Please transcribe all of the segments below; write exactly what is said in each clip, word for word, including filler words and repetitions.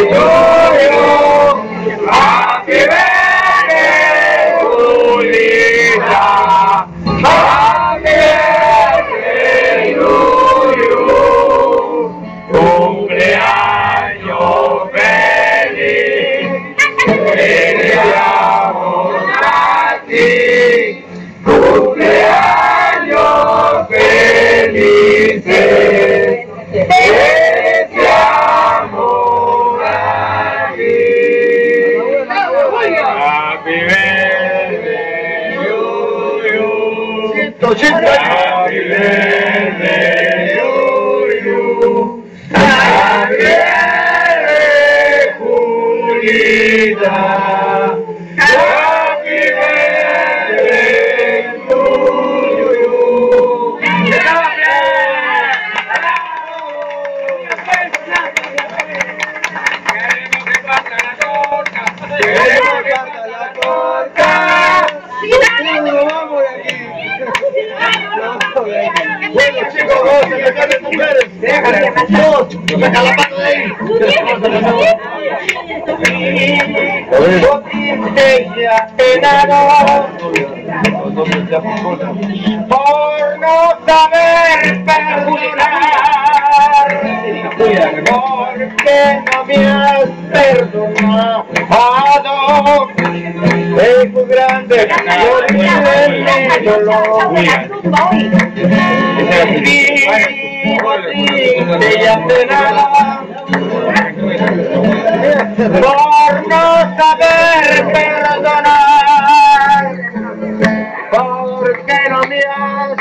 to you. Happy birthday to Lisa. Happy birthday to you. Cumpleaños feliz. Te deseamos a ti. Cumpleaños felices. Te deseamos a ti. Happy birthday to you. Happy birthday to you. Happy birthday, Julita. Happy birthday to you. Queremos que parta la torta. Vamos de aquí. Bueno, chicos, vamos a sacar de mujeres. Déjale, no, saca la mano de ahí. Ella enano por no saber perdonar, porque no me has perdonado. Es muy grande, yo olvidé mi dolor. Vivo triste y apenada por no saber perdonar, porque no me has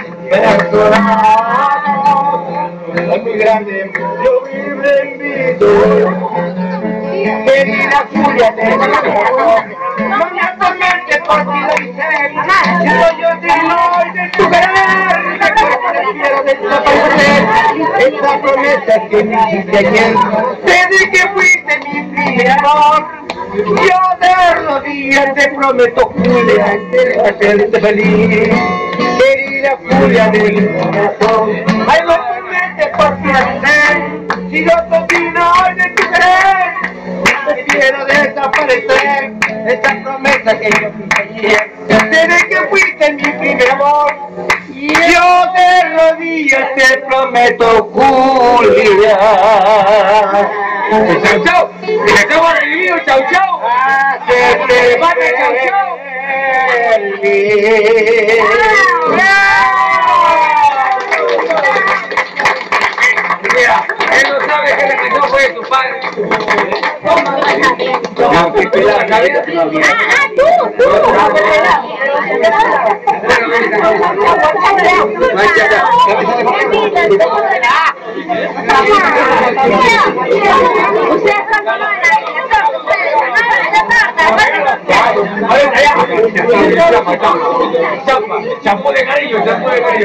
perdonado. Es muy grande, yo vivo en mi dolor. Querida Julia, te amo. No me atormentes por ti lo hice. Yo yo te doy de tu querer. Prefiero desaparecer. Esa promesa que me hiciste ayer, desde que fuiste mi primer amor. Yo de rodillas te prometo, Julia, hacerte feliz. Querida Julia de mi corazón, ay, no promete por ti hacer. Si yo termino hoy de tu querer, quiero desaparecer. Esa promesa que yo hice ayer, desde que fuiste mi primer amor. Yo de rodillas te prometo, Julia. Chau, chau. Que me acabo de vivir, chau, chau. Hacerte vale, chau, chau. Mira, él no sabe que le quitó fue su padre. No, que pela la cabeza. Ah, tú, tú. Champú de cariño, champú de cariño.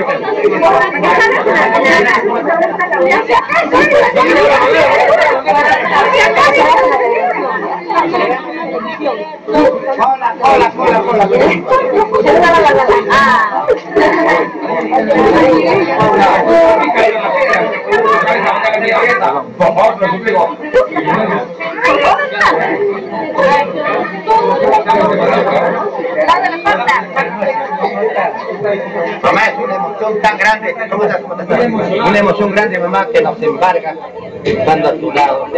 Hola, hola, hola, hola. Por favor, lo suplico. Mamá, es una emoción tan grande. ¿Cómo estás? ¿Cómo estás? Una emoción grande, mamá, que nos embarga estando a tu lado.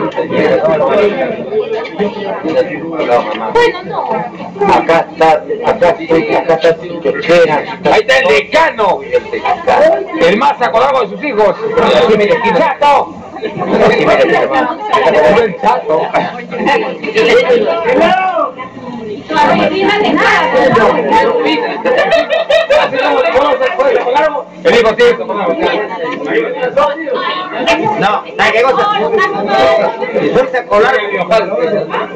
Bueno, no. Acá está, acá estoy, acá está tu chochera. Ahí está el decano. El más acordado de sus hijos. ¡Chato! El chato. El hijo tío. No, ¿qué cosa? Si suelta a colar,